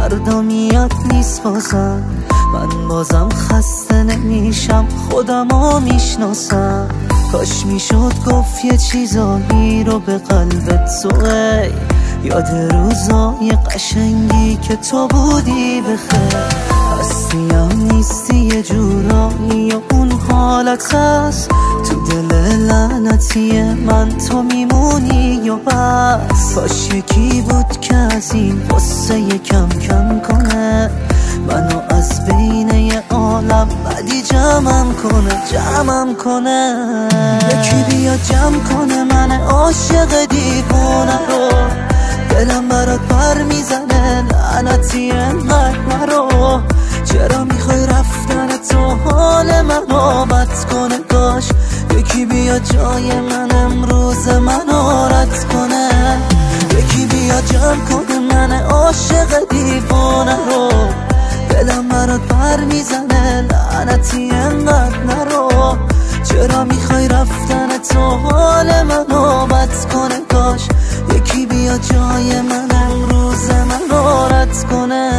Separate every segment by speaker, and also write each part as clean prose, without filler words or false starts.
Speaker 1: فردا میاد نیست بازم، من بازم خسته نمیشم، خودمو میشناسم. کاش میشد گفت یه چیزایی رو به قلبت تو، ای یاد روزای قشنگی که تو بودی بخیر. هستیم نیستی یه جورایی و اون حالت هست تو دل لعنتی من، تو میمونی و بس. کاش یکی بود که از این قصه کم کم کنه، منو از بین یه عالم بدی جمعم کنه. یکی بیا جمع کنه من عاشق دیوونه رو، دلم برات پر میزنه لعنتی انقدر نرو. چرا میخوای رفتن تو حال منو بد کنه؟ کاش یکی بیا جای من امروز منو رد کنه. یکی بیا جمع کنه من عاشق دیوونه رو، دلم برات پر میزنه لعنتی انقدر نرو. چرا میخوای رفتن تو حال منو بد کنه؟ کاش یکی بیا جای من امروز منو رد کنه.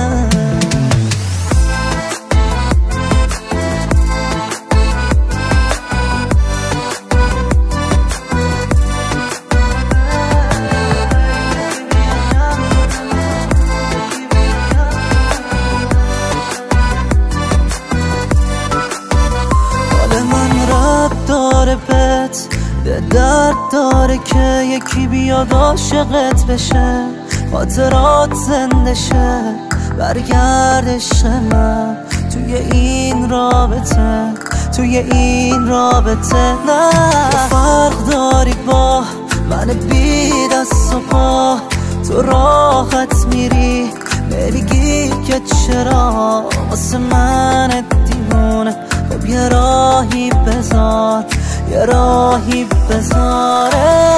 Speaker 1: داره بهت درد داره که یکی بیاد عاشقت بشه، خاطرات زنده شه، برگردش من توی این رابطه. نه فرق داری با من بی دست و پا، تو راحت میری نمیگی که چرا واسه من دیوونه. خب یه راهی بذار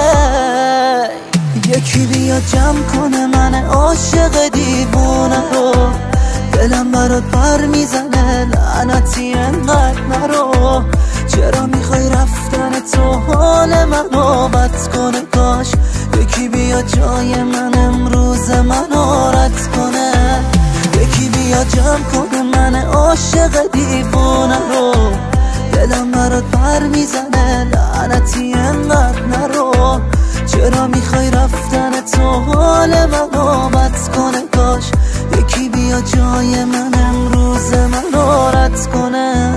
Speaker 1: یکی بیا جمع کنه من عاشق دیوونه رو، دلم برات پر میزنه لعنتی انقدر نرو. چرا میخوای رفتن تو حال منو بد کنه؟ کاش یکی بیا جای من امروز منو رد کنه. یکی بیا جمع کنه من عاشق دیوونه رو، دلم برات پر میزنه لعنتی انقدر نرو. چرا میخوای رفتن تو حال منو بد کنه؟ کاش یکی بیا جای من امروز منو رد کنه.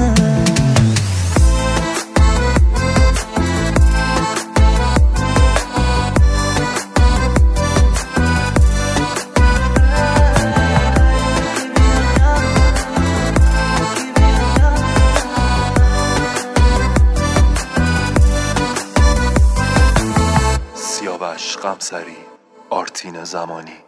Speaker 2: سیاوش قمصری، آرتین زمانی.